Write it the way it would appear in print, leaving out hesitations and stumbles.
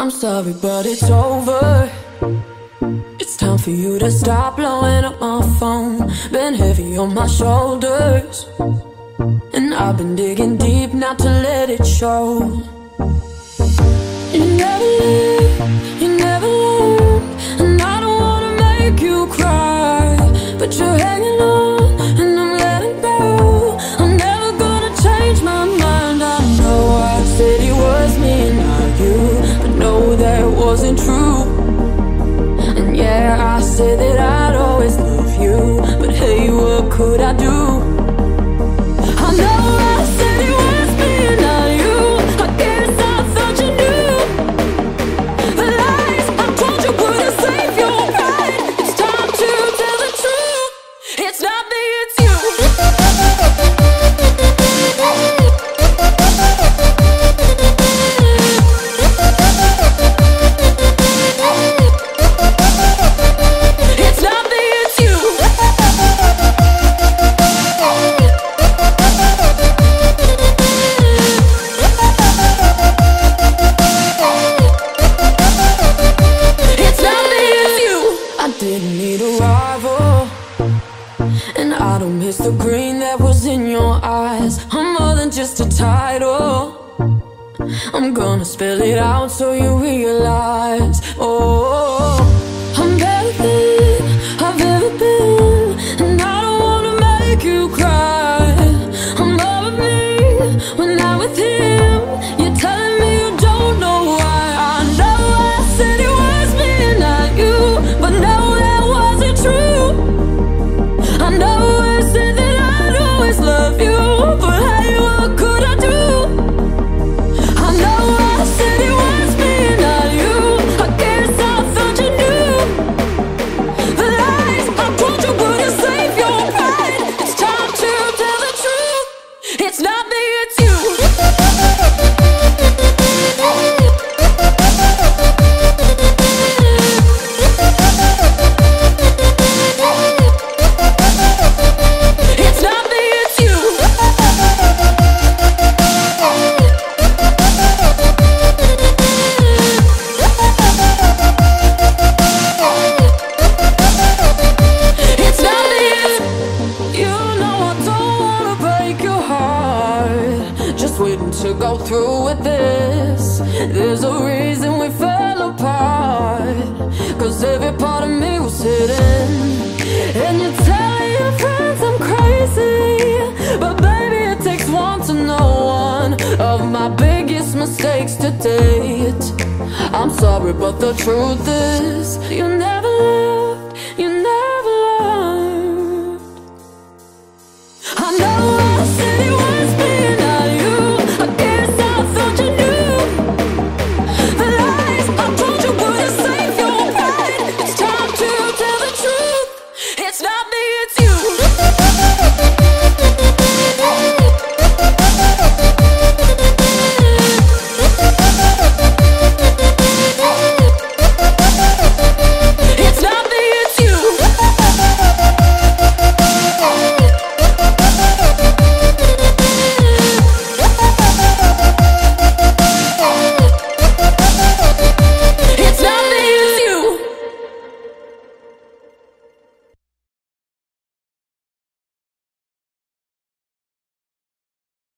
I'm sorry, but it's over. It's time for you to stop blowing up my phone. Been heavy on my shoulders, and I've been digging deep not to let it show. You never leave, you never learn, and I don't wanna make you cry, but you're hanging on, and I'm letting go. I'm never gonna change my mind. I know I said it was me and not you, but no, that wasn't true. And yeah, I said that I'd always love you, but hey, what could I do? I know I said it was me and not you. I guess I thought you knew. The lies I told you wouldn't save your pride. It's time to tell the truth. It's not me, it's you. Didn't need a rival, and I don't miss the green that was in your eyes. I'm more than just a title. I'm gonna spell it out so you realize. Oh, I'm better than I've ever been, and I don't wanna make you cry. I'm loving me when I'm with him. You're telling me you don't know why. I know I said it was me and not you, but no, true. I know I said that I'd always love you, but hey, what could I do? I know I said it was me and not you. I guess I thought you knew. The lies I told you wouldn't save your pride. It's time to tell the truth. It's not me, it's you. To go through with this, there's a reason we fell apart, 'cause every part of me was hidden. And you tell your friends I'm crazy, but baby, it takes one to know one of my biggest mistakes to date. I'm sorry, but the truth is you never